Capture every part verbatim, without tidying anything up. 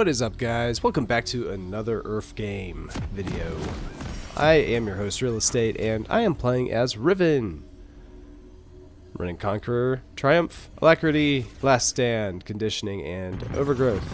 What is up, guys? Welcome back to another U R F game video. I am your host, Real Estate, and I am playing as Riven. Running Conqueror, Triumph, Alacrity, Last Stand, Conditioning, and Overgrowth.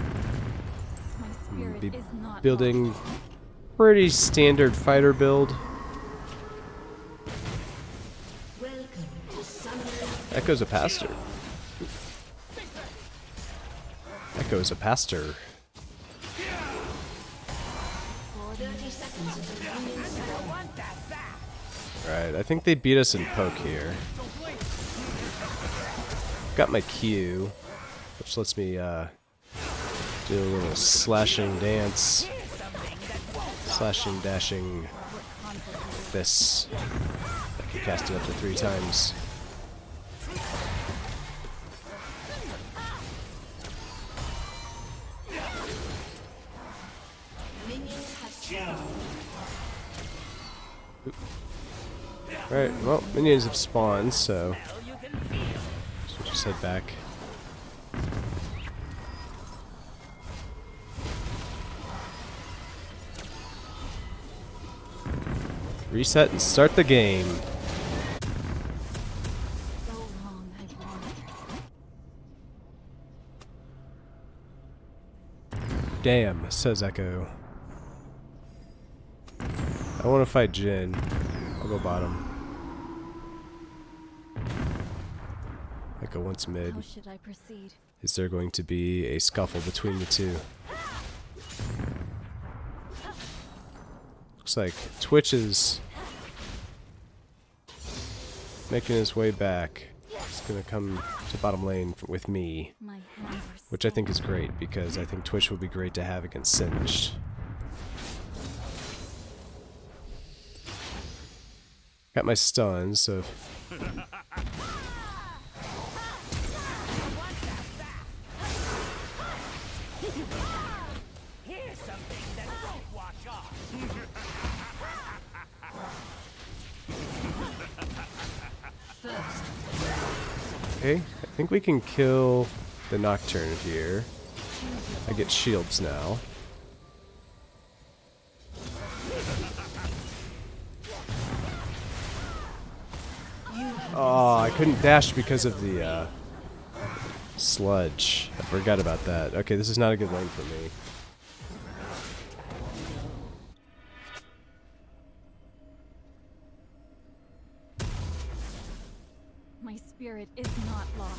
I'm be building pretty standard fighter build. Echo's a pastor. Echo's a pastor. Right, I think they beat us in poke here. Got my Q, which lets me uh, do a little slashing dance. Slashing, dashing, this. I can cast it up to three times. Alright, well, minions have spawned, so so we'll just head back. Reset and start the game. Damn, says Echo. I want to fight Jin. I'll go bottom. Echo wants mid. How should I proceed? Is there going to be a scuffle between the two? Looks like Twitch is making his way back. He's gonna come to bottom lane with me, which I think is great because I think Twitch would be great to have against Singed. Got my stuns, so okay, I think we can kill the Nocturne here. I get shields now. Oh, I couldn't dash because of the uh, sludge. I forgot about that. Okay, this is not a good lane for me. My spirit is not lost.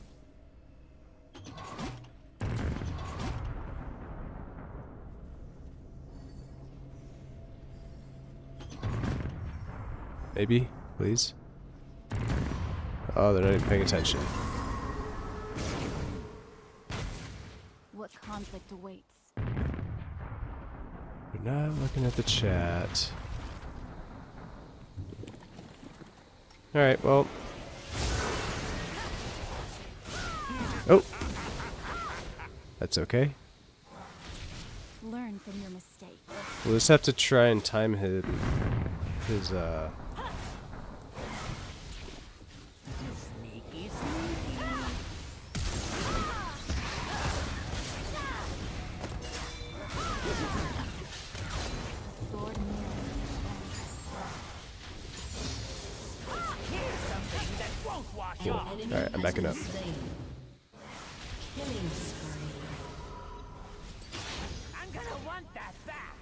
Maybe, please. Oh, they're not even paying attention. What conflict awaits? We're not looking at the chat. Alright, well. Oh! That's okay. Learn from your mistakes. We'll just have to try and time his, his uh... Cool. Alright, I'm backing up. I'm gonna want that back.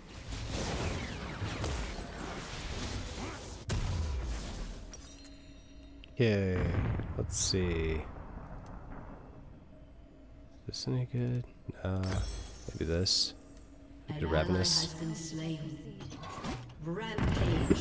Okay, let's see. Is this any good? Uh, maybe this. Maybe the Ravenous. Rampage.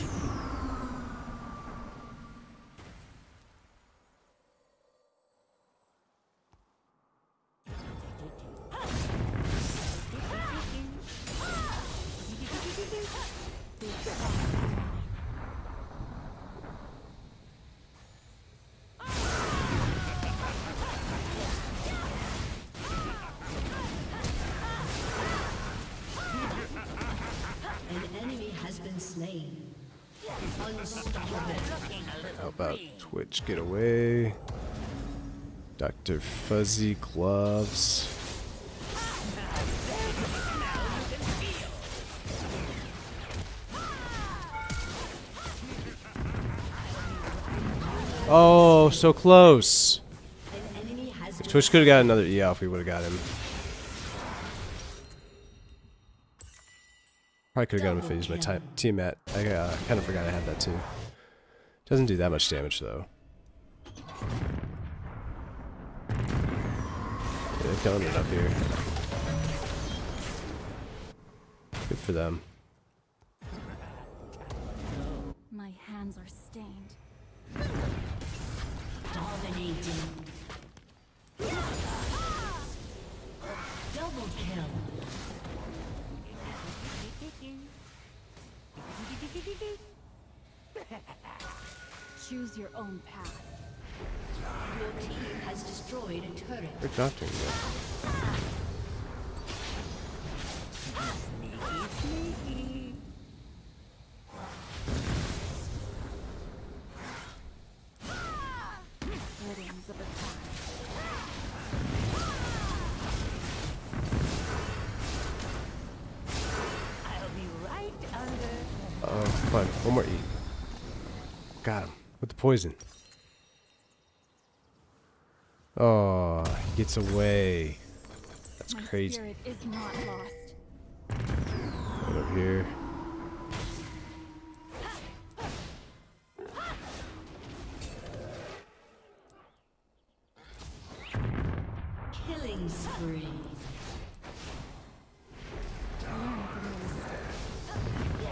Slain. How about Twitch get away? Doctor Fuzzy Gloves. Oh, so close. An enemy has been Twitch could have got another E if we would have got him. Probably could have got him if I used my time, team mat. I uh, kind of forgot I had that too. Doesn't do that much damage though. Yeah, they're killing it up here. Good for them. My hands are stained. dominating. Double kill. Choose your own path. Your team has destroyed a turret. We're not doing that. Weddings of the past. I'll be right under. Oh, fun. One more E. Got him. With the poison. Oh, he gets away. That's My crazy. spirit is not lost. Right up here. Killing spree. Learn from your mistakes.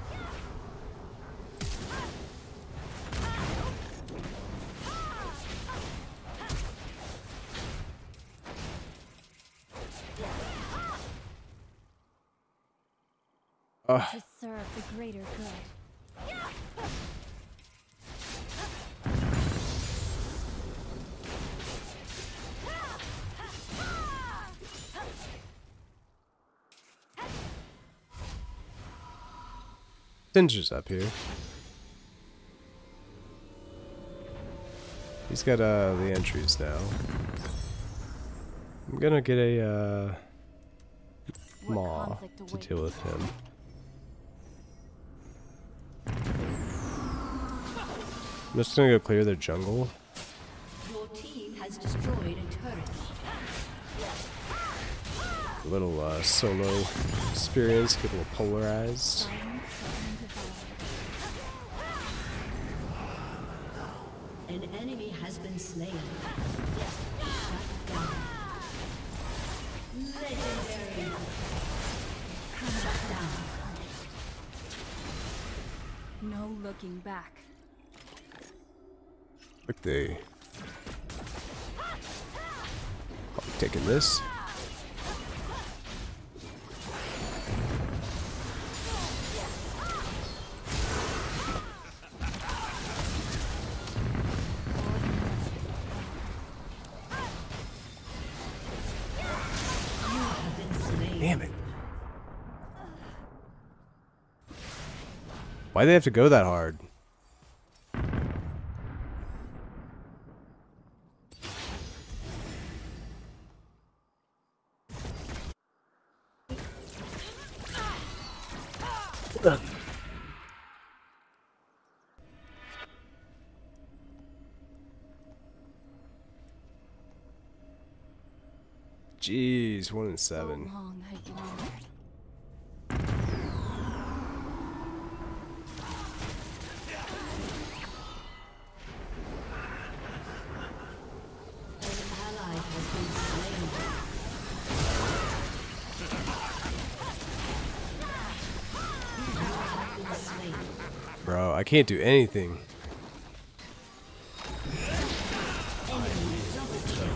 Ugh. To serve the greater good. Singer's up here. He's got uh, the entries now. I'm gonna get a uh, What Maw conflict to awaits? deal with him. I'm just gonna go clear their jungle. Your team has destroyed a turret. A little uh, solo experience, get a little polarized. Silence and devour. An enemy has been slain. Shut down. Legendary. Shut down. No looking back. Look, they. I'll be taking this. Damn it. Why'd they have to go that hard? Jeez, one and So seven. long I've wandered. An ally has been slain. You have been slain. Bro, I can't do anything. Enemy double kill.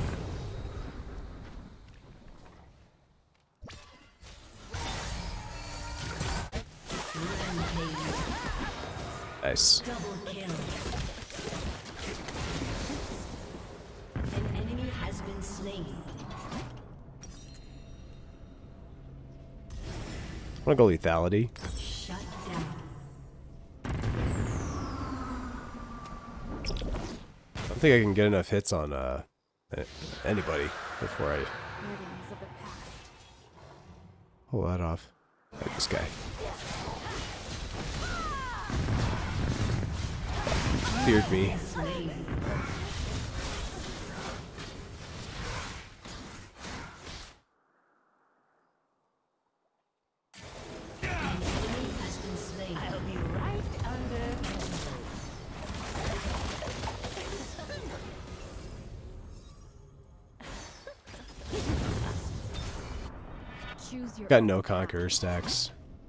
Rampage. Nice. Double kill. An enemy has been slain. I wanna go lethality. Shut down. I don't think I can get enough hits on uh a- anybody before I Weddings of the past. pull that off. Like this guy. feared me. I'll be right under. Choose your Got own no path. conqueror stacks.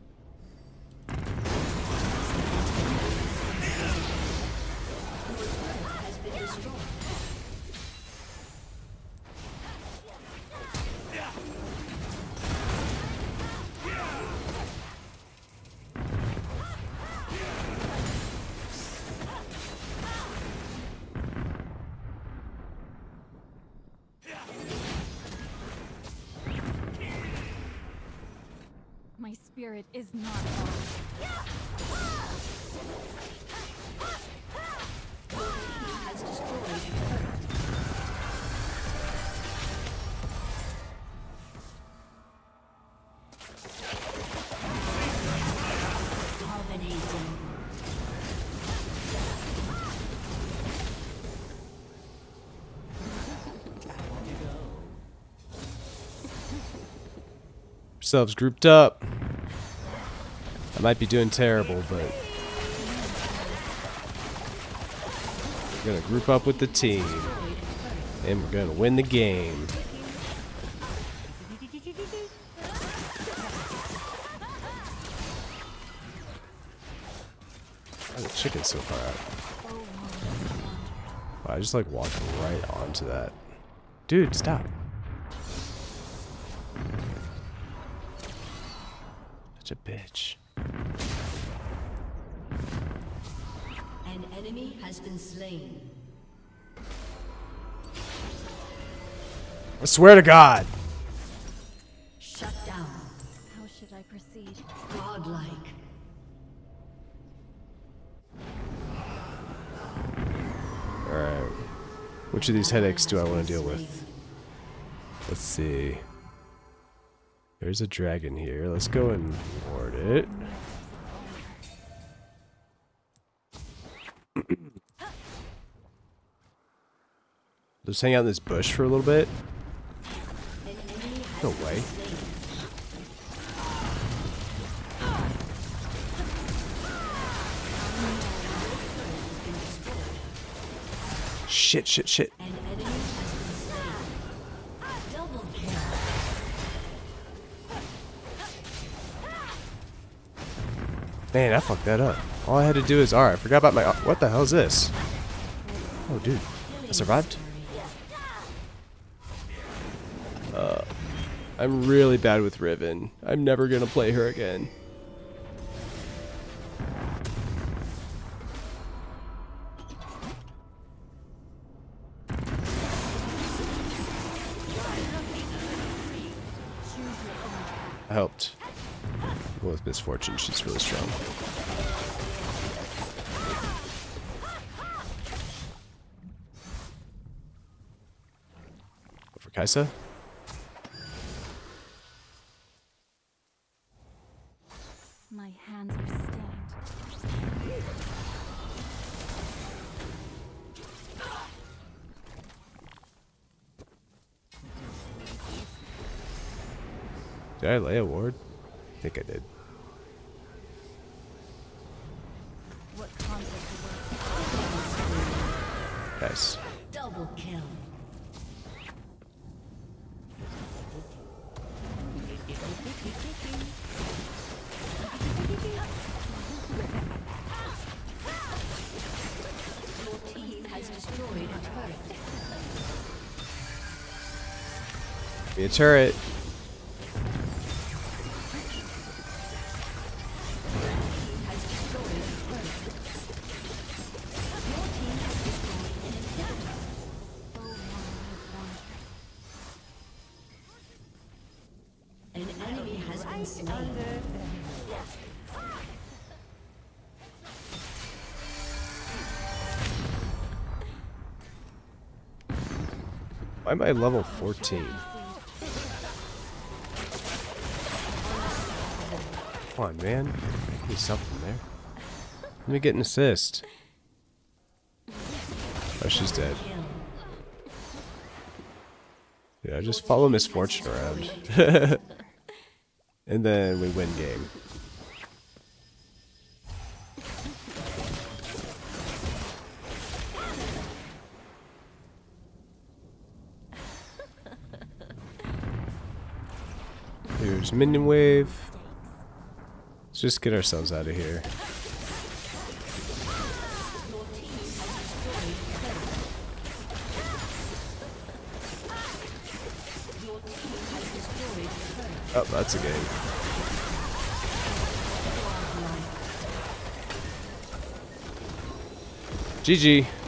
My spirit is not lost. Ourselves grouped up. I might be doing terrible, but we're gonna group up with the team, and we're gonna win the game. Why the chicken's so far out? Wow, I just like walked right onto that. Dude, stop. Such a bitch. An enemy has been slain. I swear to God. Shut down. How should I proceed? Godlike. Alright. Which of these headaches do I want to deal with? Let's see. There's a dragon here. Let's go and ward it. Just hang out in this bush for a little bit. No way. Shit, shit, shit. An enemy has been slain. Double kill. Man, I fucked that up. All I had to do is... Alright, I forgot about my... What the hell is this? Oh, dude. I survived? Uh, I'm really bad with Riven. I'm never gonna play her again. I helped. Well, with misfortune, she's really strong. Go for Kaisa. My hands are stained. Did I lay a ward? I think I did. What conflict awaits? Nice. Double kill. Your team has destroyed a turret. Give me a turret. Has destroyed a turret. Your team has destroyed an inhibitor. So long I've wandered. An enemy has been slain. Why am I level fourteen? Come on, man. Give me something there. Let me get an assist. Oh, she's dead. Yeah, just follow misfortune around. And then we win game. Here's minion wave. Let's just get ourselves out of here. Oh, that's a game. G G.